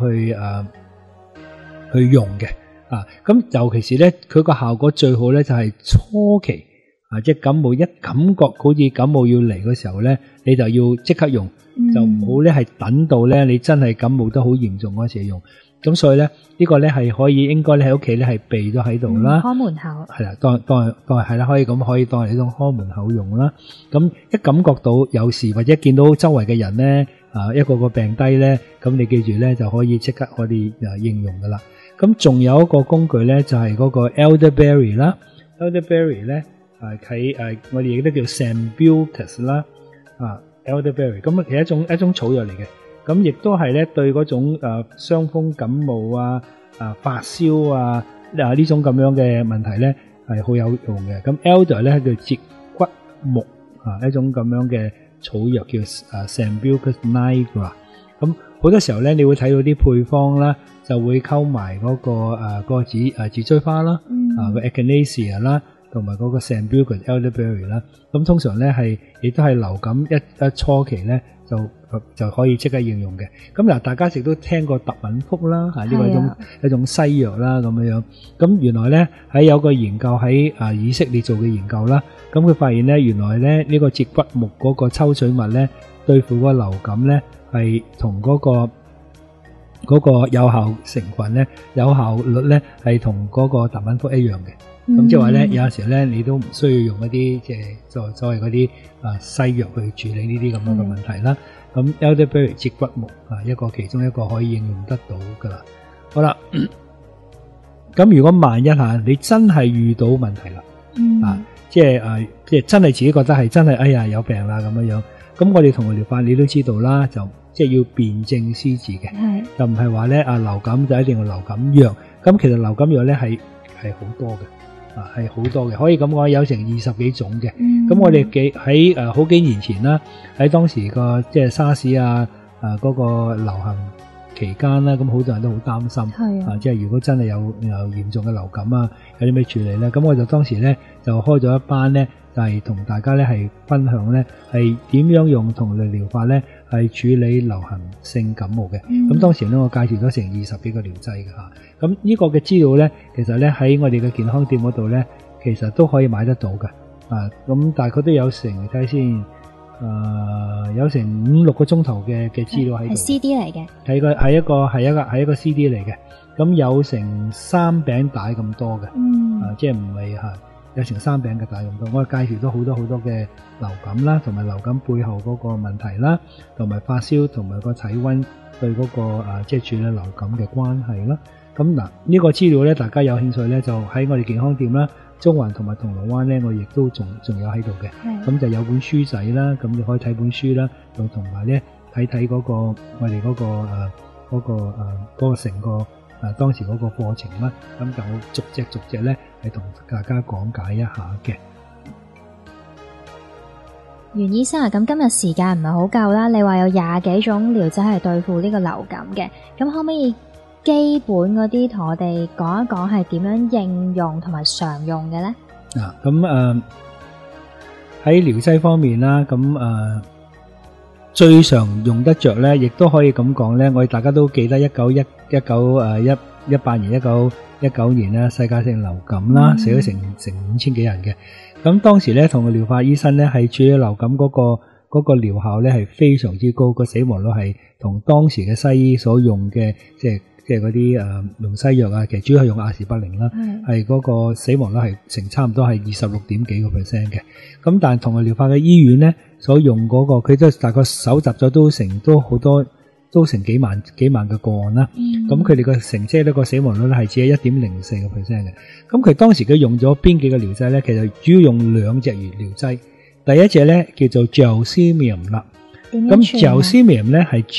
去用嘅。咁尤其是咧，佢個效果最好咧就係初期即係感冒一感覺好似感冒要嚟嘅時候咧，你就要即刻用，就唔好咧係等到咧你真係感冒得好嚴重嗰時用。咁所以咧呢個咧係可以應該咧喺屋企咧係備咗喺度啦， 看門口係啦，當係啦，可以當係呢種看門口用啦。咁一感覺到有事或者見到周圍嘅人咧一個個病低咧，咁你記住咧就可以即刻可以應用噶啦。咁仲有一個工具咧就係嗰個 elderberry 啦 ，elderberry 咧喺我哋亦都叫 Sambucus 啦，elderberry 咁其實一種草藥嚟嘅。咁亦都係咧對嗰種傷風感冒發燒呢種咁樣嘅問題咧係好有用嘅。咁 elder 咧叫節骨木一種咁樣嘅草藥叫Sambucus nigra。咁好多時候咧你會睇到啲配方啦，就會溝埋嗰個紫錐花啦，個 Echinacea 啦，同埋嗰個 Sambucus elderberry 啦。咁通常咧亦都係流感一初期咧就可以即刻應用嘅。咁嗱，大家亦都聽過特敏福啦，呢個一種西藥啦咁樣。咁原來咧喺有個研究喺以色列做嘅研究啦，咁佢發現咧原來咧呢個節骨木嗰個抽取物咧對付個流感咧係同嗰個有效成分咧有效率咧係同嗰個特敏福一樣嘅。咁即係話咧，有陣時咧，你都唔需要用一啲即係所謂嗰啲西藥去處理呢啲咁樣嘅問題啦。咁 elderberry 節骨木其中一個可以應用得到噶啦。好啦，咁如果萬一你真係遇到問題啦，即係真係自己覺得係真係哎呀有病啦咁樣，咁我哋同類療法你都知道啦，就即係要辨證施治嘅，就唔係話咧流感就一定要流感藥。咁其實流感藥咧係好多嘅。係好多嘅，可以咁講有成20幾種嘅。咁我哋喺好幾年前啦，喺當時個即係沙士嗰個流行期間啦，咁好多人都好擔心，即係如果真係有嚴重嘅流感有啲咩處理咧？咁我就當時咧就開咗一班咧，就係同大家咧係分享咧係點樣用同類療法咧係處理流行性感冒嘅。咁當時咧我介紹咗成20幾個療劑嘅嚇。咁呢個嘅資料咧，其實咧喺我哋嘅健康店嗰度咧，其實都可以買得到嘅。咁大概都有成睇先。有成5-6個鐘頭嘅資料喺度， 係 CD 嚟嘅， 係一個 CD 嚟嘅，咁有成3餅帶咁多嘅，即係唔係有成3餅嘅帶咁多。我介紹咗好多嘅流感啦，同埋流感背後嗰個問題啦，同埋發燒同埋個體溫對嗰個即係處理流感嘅關係啦。咁呢個資料咧，大家有興趣咧，就喺我哋健康店啦。中環同埋銅鑼灣咧，我亦都仲有喺度嘅，咁就有本書仔啦，咁你可以睇本書啦，又同埋咧睇嗰個我哋嗰個成個當時嗰個課程啦，咁就逐隻咧係同大家講解一下嘅。 袁醫生啊，咁今日時間唔係好夠啦，你話有20幾種療劑係對付呢個流感嘅，咁可唔可以基本嗰啲同我哋講一講係點樣應用同埋常用嘅咧？ 咁喺療劑方面啦，咁最常用得着咧，亦都可以咁講咧。我哋大家都記得18年、1919年咧，世界性流感啦，死咗成5000幾人嘅。咁當時咧，同個療法醫生咧係處理流感嗰個療效咧係非常之高，個死亡率係同當時嘅西醫所用嘅即係嗰啲用西藥啊，其實主要係用阿士巴靈啦，係嗰個死亡率係差唔多係26.幾個%嘅。咁但係同個療法嘅醫院咧所用嗰個，佢都大概搜集咗都成幾萬嘅個案啦。咁佢哋個成績呢個死亡率咧係只係1.04個%嘅。咁佢當時佢用咗邊幾個療劑咧？其實主要用2隻療劑。第一隻咧叫做 Gelsemium 啦。咁 Gelsemium 咧係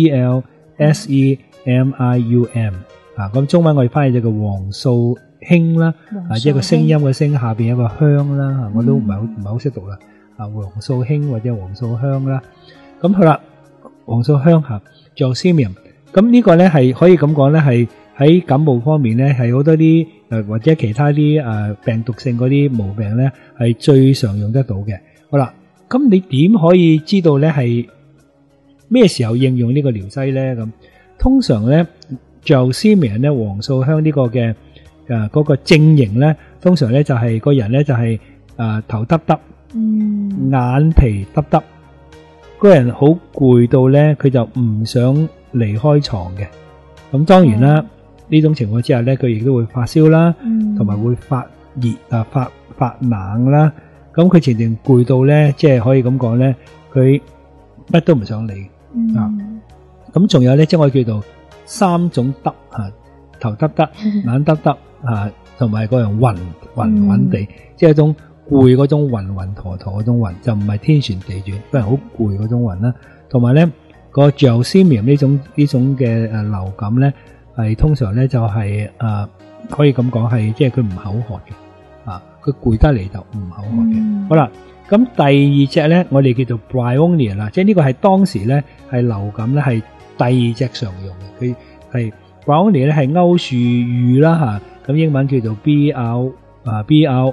GELSEMIUM 咁中文我哋翻譯就叫黃素氫啦，即係個聲音嘅聲下邊有個香啦，我都唔係好識讀啦。黃素氫或者黃素香啦。咁好啦，黃素香Gelsemium，咁呢個咧係可以咁講咧，係喺感冒方面咧係好多啲或者其他啲病毒性嗰啲毛病咧係最常用得到嘅。好啦，咁你點可以知道咧係咩時候應用呢個療劑咧？咁通常咧Gelsemium咧黃素香呢個嘅嗰個症型咧，通常咧就係個人咧就係頭耷耷，眼皮耷耷。個人好攰到咧，佢就唔想離開床嘅。咁當然啦，呢種情況之下咧，佢亦都會發燒啦，同埋會發熱發冷啦。咁佢前段攰到咧，即係可以咁講咧，佢乜都唔想理咁仲有咧，即係我叫做3種耷頭耷耷、眼耷耷同埋個人暈地，即係一種攰嗰種暈陀陀嗰種暈，就唔係天旋地轉，都係好攰嗰種暈啦。同埋咧個 Gelsemium 呢種嘅流感咧，係通常咧就係可以咁講係，即係佢唔口渴嘅佢攰得嚟就唔口渴嘅。好啦，咁第二隻咧，我哋叫做 Bryonia 啦，即係呢個係當時咧係流感咧係第二隻常用嘅，佢係 Bryonia 咧係歐樹乳啦咁英文叫做 Bryronia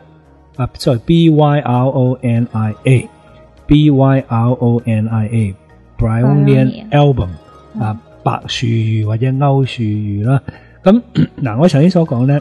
Bryonian album 白樹乳或者歐樹乳啦。咁嗱，我頭先所講咧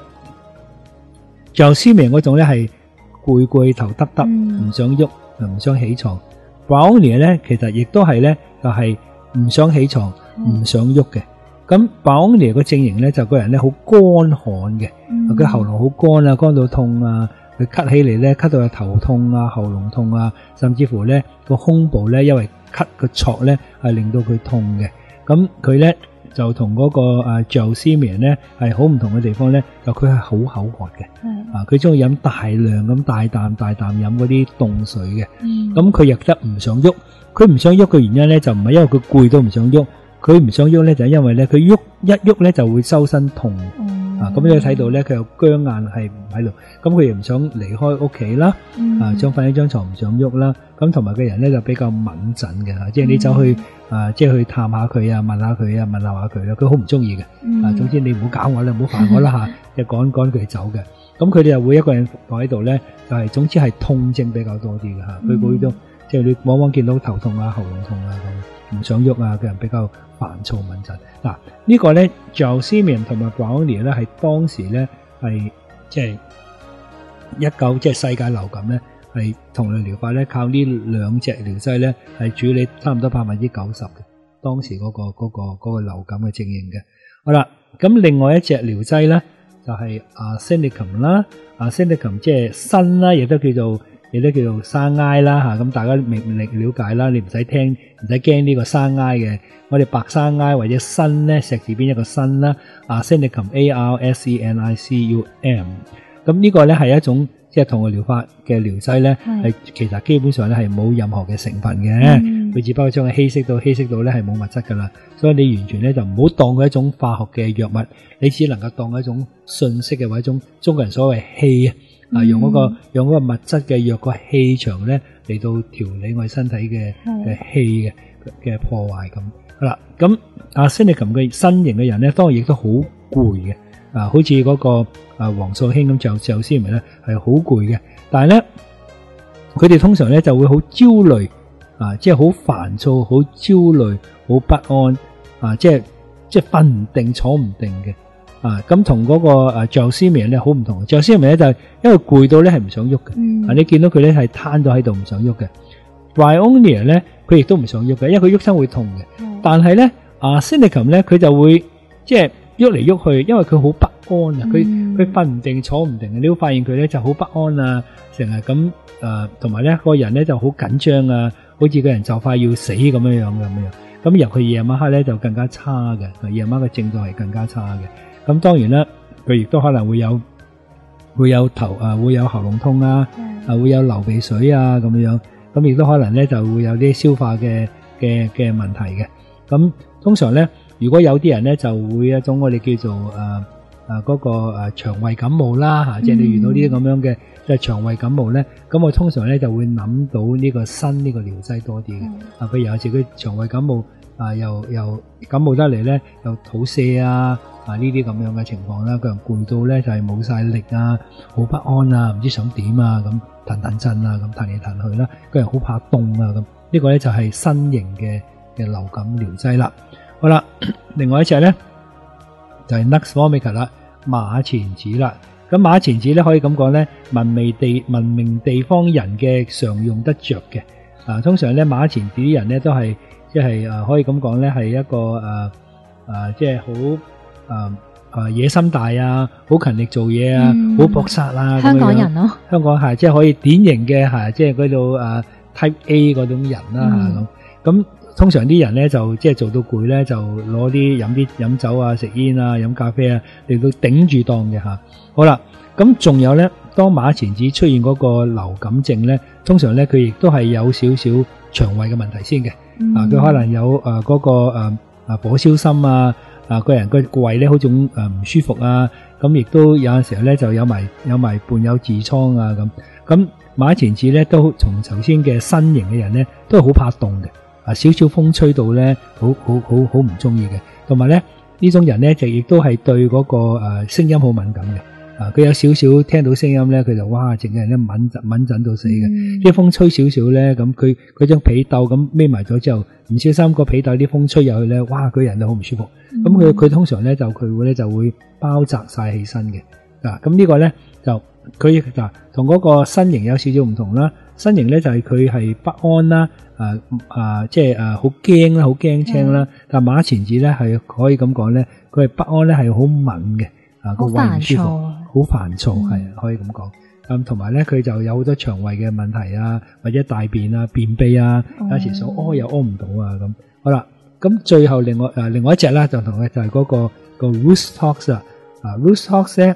Gelsemium嗰種咧係攰頭耷耷，唔想喐，唔想起床。Bryonia 咧其實亦都係咧就係唔想起床，唔想喐嘅。咁 Bryonia 個症型咧就個人咧好乾旱嘅，佢喉嚨好乾啊，乾到痛啊，佢咳起嚟咧咳到有頭痛啊、喉嚨痛啊，甚至乎咧個胸部咧因為咳個挫咧係令到佢痛嘅。咁佢咧就同嗰個Gelsemium咧係好唔同嘅地方咧，就佢係好口渴嘅，佢中意飲大量咁大啖飲嗰啲凍水嘅。咁佢亦得唔想喐，佢唔想喐嘅原因咧就唔係因為佢攰到唔想喐，佢唔想喐咧就係因為咧佢一喐咧就會周身痛。咁你睇到咧佢有僵硬係唔喺度，咁佢又唔想離開屋企啦，想瞓喺張床唔想喐啦。咁同埋個人咧就比較敏感嘅，即係你走去即係去探下佢啊，問下佢啊，問下佢啦，佢好唔中意嘅。總之你唔好搞我啦，唔好煩我啦即係趕佢走嘅。咁佢哋又會一個人放喺度咧，就係總之係痛症比較多啲嘅佢嗰種即係你往往見到頭痛啊、喉嚨痛啊咁，唔想喐啊，個人比較煩躁敏陣。嗱，呢個咧 Gelsemium 同埋 Brownia 咧係當時咧係即係即係世界流感咧係同類療法咧靠呢兩隻療劑咧係處理差唔多90%嘅當時嗰個流感嘅症型嘅。好啦，咁另外一隻療劑咧就係 Arsenicum 啦 ，Arsenicum 即係砷啦，亦都叫做生埃啦嚇。咁大家明了解啦，你唔使驚呢個生埃嘅。我哋白生埃或者砷咧，石字邊一個砷啦 ，Arsenicum Arsenicum。咁呢個咧係一種即係同類療法嘅療劑咧，係其實基本上咧係冇任何嘅成分嘅，佢只不過將佢稀釋到咧係冇物質噶啦，所以你完全咧就唔好當佢一種化學嘅藥物，你只能夠當佢一種信息嘅或者一種中國人所謂氣啊，用嗰個物質嘅藥個氣場咧嚟到調理我哋身體嘅氣嘅破壞咁。好啦，咁Arsenicum嘅身形嘅人咧，當然亦都好攰嘅。好似嗰個黃素卿咁Gelsemium咧係好攰嘅，但係咧佢哋通常咧就會好焦慮即係好煩躁、好焦慮、好不安即係瞓唔定、坐唔定嘅咁同嗰個Gelsemium咧好唔同。Gelsemium咧就係因為攰到咧係唔想喐嘅，你見到佢咧係攤咗喺度唔想喐嘅。Brownia 咧佢亦都唔想喐嘅，因為佢喐親會痛嘅。但係咧Arsenicum咧佢就會即係喐嚟喐去，因為佢好不安啊，佢瞓唔定、坐唔定，你會發現佢咧就好不安啊，成日咁同埋咧個人咧就好緊張啊，好似個人就快要死咁樣樣。咁尤其夜晚黑咧就更加差嘅，夜晚嘅症狀係更加差嘅。咁當然啦，佢亦都可能會有會有喉嚨痛啊，會有流鼻水啊咁樣，咁亦都可能咧就會有啲消化嘅問題嘅。咁通常咧，如果有啲人咧就會一種我哋叫做嗰個腸胃感冒啦嚇，即係你遇到呢啲咁樣嘅即係腸胃感冒咧，咁我通常咧就會諗到呢個砷呢個療劑多啲嘅。譬如有時佢腸胃感冒又感冒得嚟咧，又肚瀉呢啲咁樣嘅情況啦，個人攰到咧就係冇晒力啊，好不安啊，唔知想點啊，咁騰震啊，咁騰嚟騰去啦，個人好怕凍啊咁。呢個咧就係新型嘅流感療劑啦。好啦，另外一隻咧就係 Nux vomica 啦，馬錢子啦。咁馬錢子咧可以咁講咧，文明地方人嘅常用得着嘅。通常咧馬錢子啲人咧都係即係可以咁講咧係一個即係好野心大啊，好勤力做嘢啊，好搏殺啊。 香港人咯，香港係即係可以典型嘅即係嗰度Type A 嗰種人啦咁。通常啲人咧就即係做到攰咧，就攞啲飲酒啊、食煙啊、飲咖啡啊嚟到頂住檔嘅嚇。好啦，咁仲有咧，當馬錢子出現嗰個流感症咧，通常咧佢亦都係有少少腸胃嘅問題先嘅。佢可能有嗰個火燒心啊，個人個胃咧好似唔舒服啊，咁亦都有陣時候咧就有埋伴有痔瘡啊咁。咁馬錢子咧都從頭先嘅身形嘅人咧都係好怕凍嘅。少少風吹到咧，好唔中意嘅。同埋咧，呢種人咧就亦都係對嗰個聲音好敏感嘅。佢有少少聽到聲音咧，佢就哇，整個人咧敏陣到死嘅。啲風吹少少咧，咁佢張被竇咁孭埋咗之後，唔小心個被竇啲風吹入去咧，哇，佢人就好唔舒服。咁佢通常咧就會包紮晒起身嘅。咁呢個咧就佢同嗰個身形有少少唔同啦。身形咧就係佢係不安啦，即係好驚啦，好驚青啦。但馬錢子咧係可以咁講咧，佢係不安咧係好敏嘅，個胃唔舒服，好煩躁係可以咁講。同埋咧佢就有好多腸胃嘅問題啊，或者大便啊、便秘啊，有時想屙又屙唔到啊咁。好啦，咁最後另外一隻啦，就同佢就係嗰個 Rhus-Tox 啊，Rhus-Tox 咧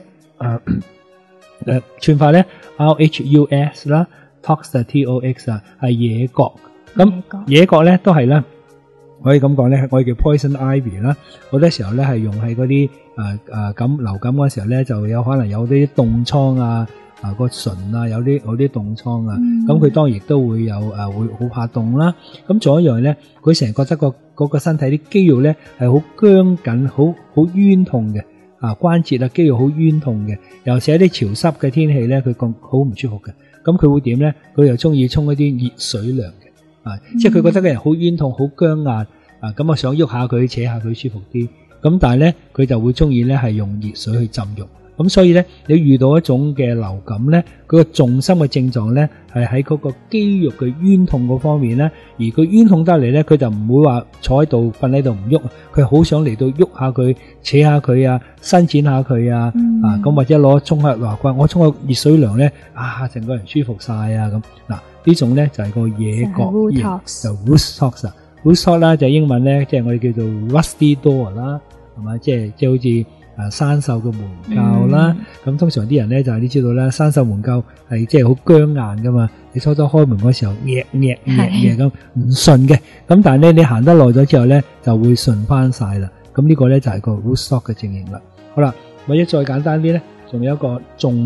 串法咧 RHUS 啦。Tox T-O-X 係野葛，咁野葛咧都係咧，可以咁講咧，我哋叫 Poison Ivy 啦。好多時候咧係用喺嗰啲咁流感嗰時候咧，就有可能有啲凍瘡啊，個唇啊有啲凍瘡啊。咁佢當然亦都會有會好怕凍啦。咁仲有一樣咧，佢成日覺得嗰個身體啲肌肉咧係好僵緊，好冤痛嘅。關節啊肌肉好冤痛嘅，尤其喺啲潮濕嘅天氣咧，佢好唔舒服嘅。咁佢會點咧？佢又中意沖一啲熱水涼嘅。 即係佢覺得個人好冤痛、好僵硬啊，咁啊想喐下佢、扯下佢舒服啲。咁但係咧，佢就會中意咧係用熱水去浸浴。咁所以咧，你遇到一種嘅流感咧，佢個重心嘅症狀咧係喺嗰個肌肉嘅冤痛嗰方面咧，而佢冤痛得嚟咧，佢就唔會話坐喺度瞓喺度唔喐，佢好想嚟到喐下佢、扯下佢啊、伸展下佢啊，咁或者攞沖下話我沖個熱水涼咧，成個人舒服晒啊咁。嗱呢種咧就係個野角炎，就 roots tox 啦，就英文咧即係我哋叫做 rusty door 啦，係嘛？即係好似生鏽嘅門鉸啦，咁通常啲人咧就係你知道啦，生鏽門鉸係即係好僵硬噶嘛，你初初開門嗰時候咁唔順嘅，咁但係咧你行得耐咗之後咧就會順翻晒啦，咁呢個咧就係個 root tox 嘅情形啦。好啦，或者再簡單啲咧，仲有一個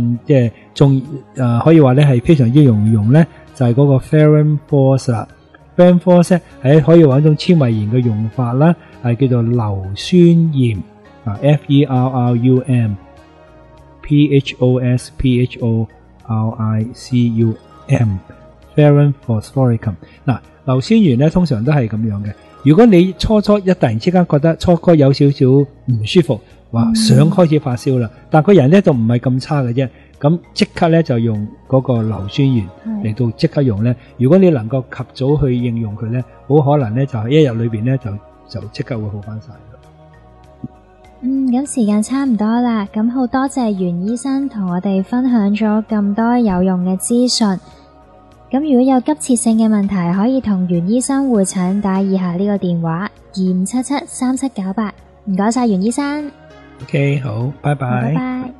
可以話咧係非常之容易用咧，就係嗰個 Ferrum force 啦。Ferrum force 咧係可以話一種纖維炎嘅用法啦，係叫做硫酸鹽。Ferrum Ferrum phosphoricum。嗱，硫酸鹽咧通常都係咁樣嘅。如果你初一突然之間覺得初哥有少少唔舒服，話想開始發燒啦，但個人咧就唔係咁差嘅啫，咁即刻咧就用嗰個硫酸鹽嚟到即刻用咧。如果你能夠及早去應用佢咧，好可能咧就係一日裏邊咧就即刻會好翻晒。 咁時間差唔多啦，咁好多謝袁醫生同我哋分享咗咁多有用嘅資訊。咁如果有急切性嘅問題，可以同袁醫生會診，打以下呢個電話25773798。唔該晒袁醫生。 OK， 好，拜拜。 拜拜。